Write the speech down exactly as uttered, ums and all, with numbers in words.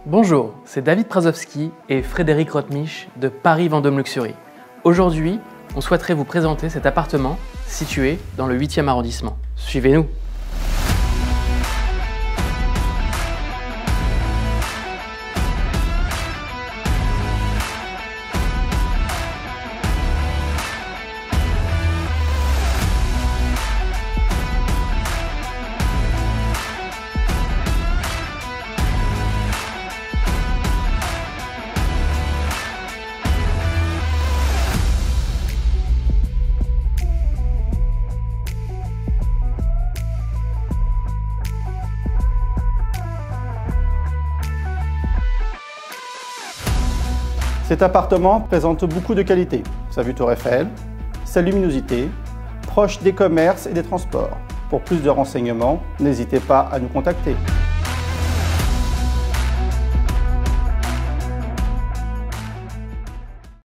Bonjour, c'est David Prasowski et Frédéric Rotmich de Paris Vendôme Luxury. Aujourd'hui, on souhaiterait vous présenter cet appartement situé dans le huitième arrondissement. Suivez-nous. Cet appartement présente beaucoup de qualités. Sa vue Tour Eiffel, sa luminosité, proche des commerces et des transports. Pour plus de renseignements, n'hésitez pas à nous contacter.